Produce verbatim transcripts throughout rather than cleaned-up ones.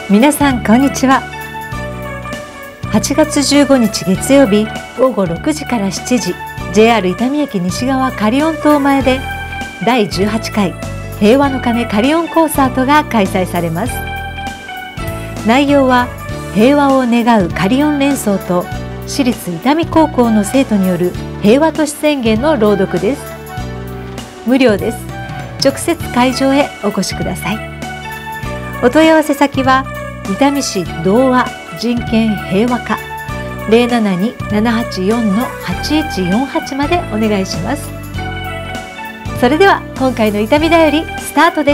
皆さんこんにちは。はちがつじゅうごにち月曜日ごごろくじからしちじ ジェイアール 伊丹駅西側カリオン島前でだいじゅうはちかい平和の鐘カリオンコンサートが開催されます。内容は平和を願うカリオン連想と私立伊丹高校の生徒による平和都市宣言の朗読です。無料です。直接会場へお越しください。お問い合わせ先は伊丹市同和人権平和課 ゼロななに ななはちよん はちいちよんはち までお願いします。それでは今回の伊丹だよりスタートです。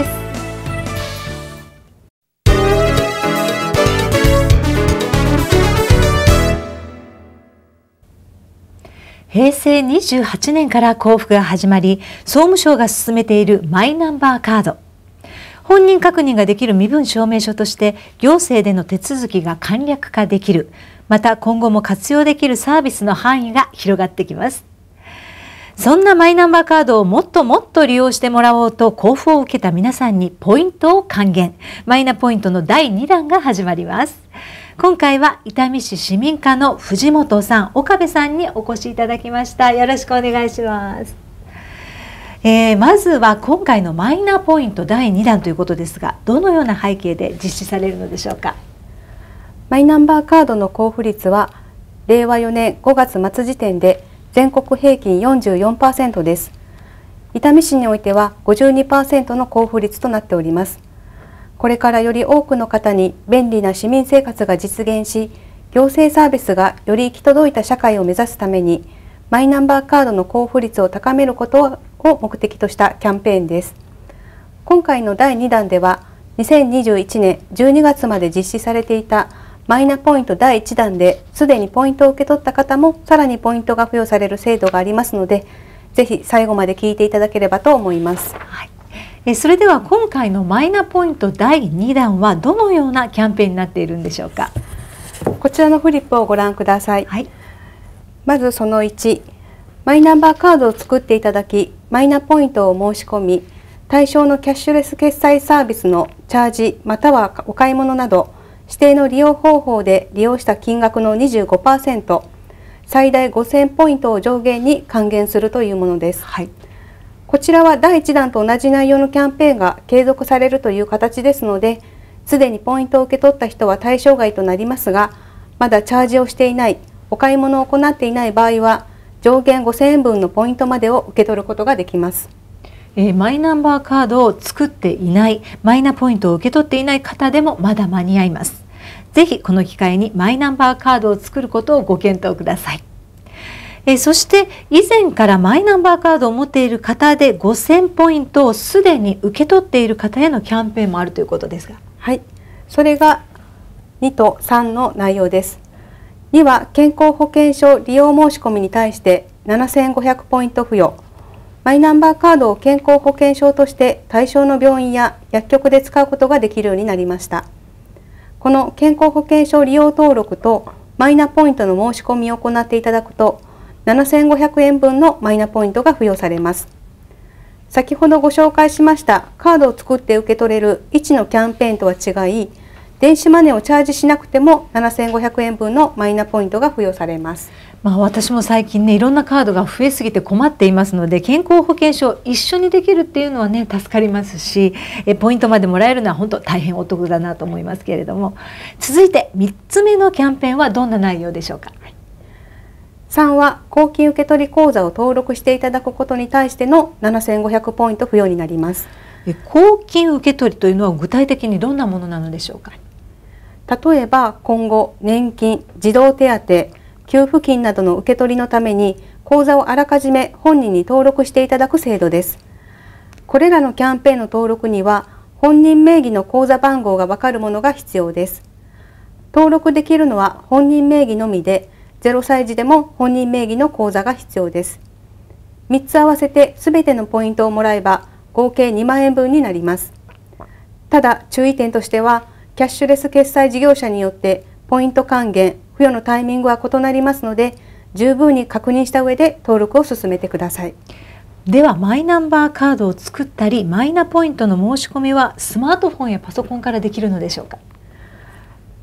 へいせいにじゅうはちねんから交付が始まり、総務省が進めているマイナンバーカード。本人確認ができる身分証明書として行政での手続きが簡略化できる。また今後も活用できるサービスの範囲が広がってきます。そんなマイナンバーカードをもっともっと利用してもらおうと交付を受けた皆さんにポイントを還元。マイナポイントのだいにだんが始まります。今回は伊丹市市民課の藤本さん、岡部さんにお越しいただきました。よろしくお願いします。えー、まずは今回のマイナポイントだいにだんということですが、どのような背景で実施されるのでしょうか。 マイナンバーカードの交付率はれいわよねんごがつまつ時点で全国平均 よんじゅうよんパーセント です。伊丹市においては ごじゅうにパーセント の交付率となっております。これからより多くの方に便利な市民生活が実現し、行政サービスがより行き届いた社会を目指すために、マイナンバーカードの交付率を高めることを目的としたキャンペーンです。今回のだいにだんでは、にせんにじゅういちねんじゅうにがつまで実施されていたマイナポイントだいいちだんですでにポイントを受け取った方もさらにポイントが付与される制度がありますので、ぜひ最後まで聞いていただければと思います。 はい、えそれでは今回のマイナポイントだいにだんはどのようなキャンペーンになっているんでしょうか。 こちらのフリップをご覧ください。 はい、まずそのいち、マイナンバーカードを作っていただき、マイナポイントを申し込み、対象のキャッシュレス決済サービスのチャージまたはお買い物など指定の利用方法で利用した金額の にじゅうごパーセント、最大ごせんポイントを上限に還元するというものです。 はい、 こちらはだいいちだんと同じ内容のキャンペーンが継続されるという形ですので、すでにポイントを受け取った人は対象外となりますが、まだチャージをしていない、お買い物を行っていない場合は、上限ごせんえんぶんのポイントまでを受け取ることができます。 えー、マイナンバーカードを作っていない、マイナポイントを受け取っていない方でもまだ間に合います。ぜひこの機会にマイナンバーカードを作ることをご検討ください。えー、そして以前からマイナンバーカードを持っている方でごせんポイントをすでに受け取っている方へのキャンペーンもあるということですが。 はい、それがにとさんの内容です。には健康保険証利用申し込みに対してななせんごひゃくポイント付与。マイナンバーカードを健康保険証として対象の病院や薬局で使うことができるようになりました。この健康保険証利用登録とマイナポイントの申し込みを行っていただくと、ななせんごひゃくえんぶんのマイナポイントが付与されます。先ほどご紹介しましたカードを作って受け取れるいちのキャンペーンとは違い、電子マネーをチャージしなくてもななせんごひゃくえんぶんのマイナポイントが付与されます。 まあ、私も最近ね、いろんなカードが増えすぎて困っていますので、健康保険証一緒にできるっていうのはね、助かりますし、えポイントまでもらえるのは本当大変お得だなと思いますけれども、続いてみっつめのキャンペーンはどんな内容でしょうか。 さんは公金受取口座を登録していただくことに対してのななせんごひゃくポイント付与になります。 え公金受取というのは具体的にどんなものなのでしょうか。 例えば今後年金、児童手当、給付金などの受け取りのために口座をあらかじめ本人に登録していただく制度です。これらのキャンペーンの登録には本人名義の口座番号がわかるものが必要です。登録できるのは本人名義のみで、ゼロさい児でも本人名義の口座が必要です。みっつ合わせてすべてのポイントをもらえば合計にまんえんぶんになります。ただ注意点としては、キャッシュレス決済事業者によってポイント還元、付与のタイミングは異なりますので、十分に確認した上で登録を進めてください。 ではマイナンバーカードを作ったりマイナポイントの申し込みはスマートフォンやパソコンからできるのでしょうか。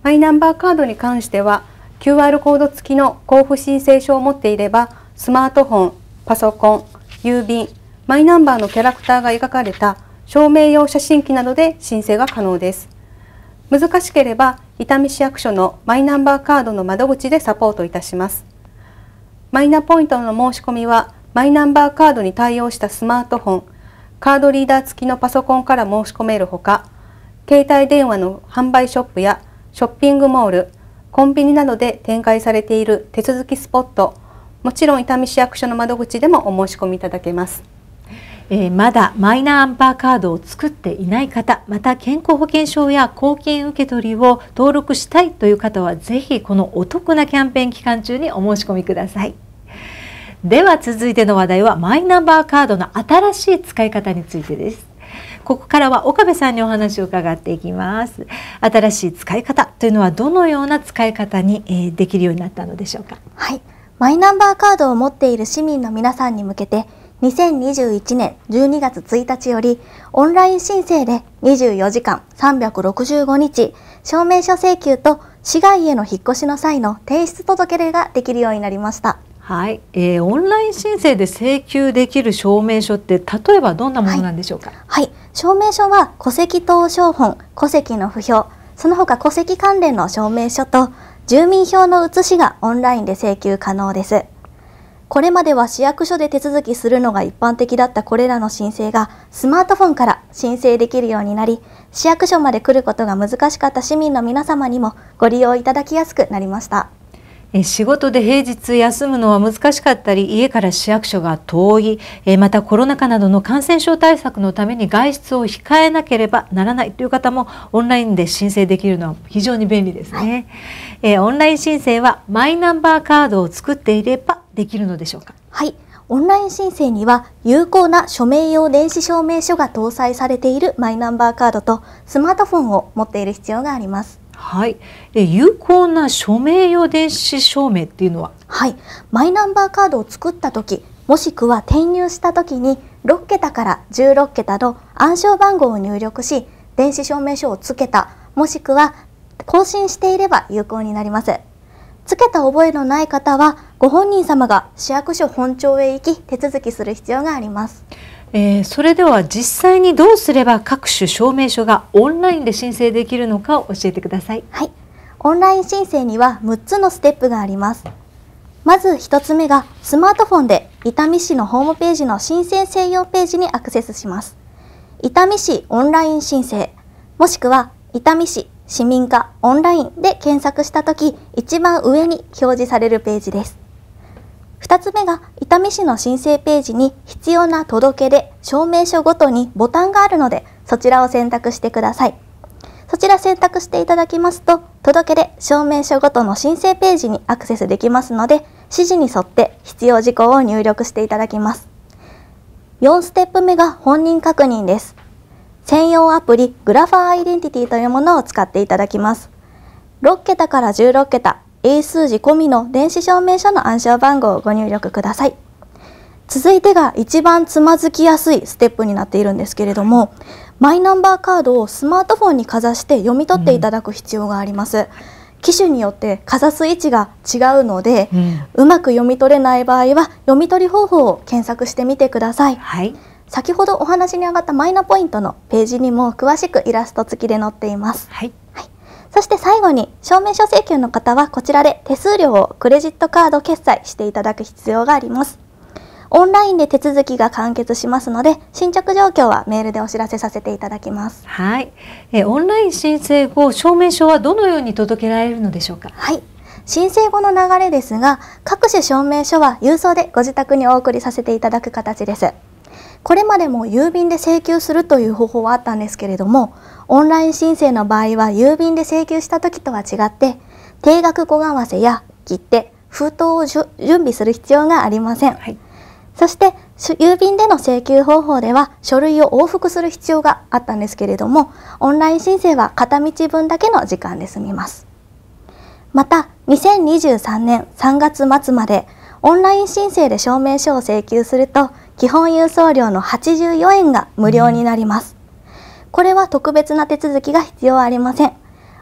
マイナンバーカードに関しては キューアール コード付きの交付申請書を持っていれば、スマートフォン、パソコン、郵便、マイナンバーのキャラクターが描かれた証明用写真機などで申請が可能です。難しければ伊丹市役所のマイナンバーカードの窓口でサポートいたします。マイナポイントの申し込みはマイナンバーカードに対応したスマートフォン、カードリーダー付きのパソコンから申し込めるほか、携帯電話の販売ショップやショッピングモール、コンビニなどで展開されている手続きスポット、もちろん伊丹市役所の窓口でもお申し込みいただけます。 えー、まだマイナンバーカードを作っていない方、また健康保険証や公金受取を登録したいという方は、ぜひこのお得なキャンペーン期間中にお申し込みください。では続いての話題は、マイナンバーカードの新しい使い方についてです。ここからは岡部さんにお話を伺っていきます。新しい使い方というのはどのような使い方に、えー、できるようになったのでしょうか。 はい、マイナンバーカードを持っている市民の皆さんに向けて、にせんにじゅういちねんじゅうにがつついたちよりオンライン申請でにじゅうよじかんさんびゃくろくじゅうごにち証明書請求と市外への引っ越しの際の提出届出ができるようになりました。 はい、えー、オンライン申請で請求できる証明書って例えばどんなものなんでしょうか。 はい、はい、証明書は戸籍謄証本、戸籍の付表、その他戸籍関連の証明書と住民票の写しがオンラインで請求可能です。これまでは市役所で手続きするのが一般的だったこれらの申請がスマートフォンから申請できるようになり、市役所まで来ることが難しかった市民の皆様にもご利用いただきやすくなりました。 仕事で平日休むのは難しかったり、家から市役所が遠い、またコロナ禍などの感染症対策のために外出を控えなければならないという方もオンラインで申請できるのは非常に便利ですね。はい、えー、オンライン申請はマイナンバーカードを作っていればできるのでしょうか。 はい、オンライン申請には有効な署名用電子証明書が搭載されているマイナンバーカードとスマートフォンを持っている必要があります。 はい、え有効な署名用電子証明っていうのは、 はい、マイナンバーカードを作ったとき、もしくは転入したときにろっけたからじゅうろっけたの暗証番号を入力し、電子証明書をつけた、もしくは更新していれば有効になります。つけた覚えのない方は、ご本人様が市役所本庁へ行き手続きする必要があります。 えー、それでは実際にどうすれば各種証明書がオンラインで申請できるのかを教えてください。 はい、オンライン申請にはむっつのステップがあります。まずひとつめがスマートフォンで伊丹市のホームページの申請専用ページにアクセスします。伊丹市オンライン申請、もしくは伊丹市市民課オンラインで検索したとき、一番上に表示されるページです。ふたつめが伊丹市の申請ページに必要な届け出、証明書ごとにボタンがあるので、そちらを選択してください。そちら選択していただきますと、届け出、証明書ごとの申請ページにアクセスできますので、指示に沿って必要事項を入力していただきます。よんステップ目が本人確認です。専用アプリグラファーアイデンティティというものを使っていただきます。ろっけたからじゅうろっけた、英数字込みの電子証明書の暗証番号をご入力ください。続いてが一番つまずきやすいステップになっているんですけれども、マイナンバーカードをスマートフォンにかざして読み取っていただく必要があります。うん、機種によってかざす位置が違うので、うん、うまく読み取れない場合は読み取り方法を検索してみてください。はい、先ほどお話に上がったマイナポイントのページにも詳しくイラスト付きで載っています。はいはい、そして最後に証明書請求の方はこちらで手数料をクレジットカード決済していただく必要があります。オンラインで手続きが完結しますので、進捗状況はメールでお知らせさせていただきます。 はい、えオンライン申請後、証明書はどのように届けられるのでしょうか。 はい、申請後の流れですが、各種証明書は郵送でご自宅にお送りさせていただく形です。これまでも郵便で請求するという方法はあったんですけれども、オンライン申請の場合は郵便で請求した時とは違って、定額小為替や切手、封筒を準備する必要がありません。はい、そして郵便での請求方法では書類を往復する必要があったんですけれども、オンライン申請は片道分だけの時間で済みます。またにせんにじゅうさんねんさんがつまつまでオンライン申請で証明書を請求すると、基本郵送料のはちじゅうよえんが無料になります。これは特別な手続きが必要ありません。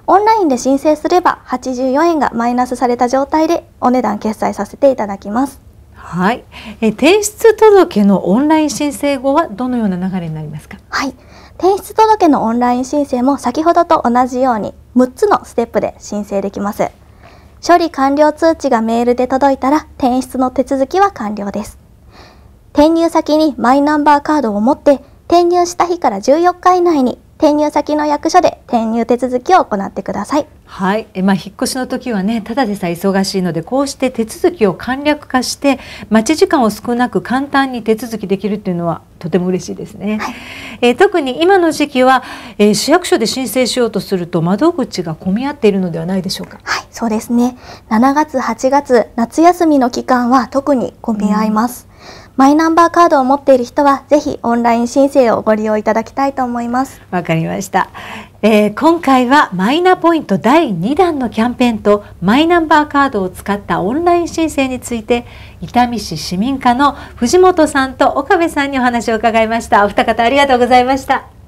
オンラインで申請すればはちじゅうよえんがマイナスされた状態でお値段決済させていただきます。 はい、え提出届のオンライン申請後はどのような流れになりますか？ はい、提出届のオンライン申請も先ほどと同じようにむっつのステップで申請できます。処理完了通知がメールで届いたら転出の手続きは完了です。転入先にマイナンバーカードを持って転入した日からじゅうよっか以内に転入先の役所で転入手続きを行ってください。 はい、えまあ、引っ越しの時はね、ただでさえ忙しいので、こうして手続きを簡略化して待ち時間を少なく簡単に手続きできるっていうのはとても嬉しいですね。はい、えー、特に今の時期は、えー、市役所で申請しようとすると窓口が混み合っているのではないでしょうか？ はい、そうですね。しちがつはちがつ夏休みの期間は特に混み合います。うん、マイナンバーカードを持っている人はぜひオンライン申請をご利用いただきたいと思います。 わかりました。えー、今回はマイナポイントだいにだんのキャンペーンとマイナンバーカードを使ったオンライン申請について伊丹市市民課の藤本さんと岡部さんにお話を伺いました。お二方ありがとうございました。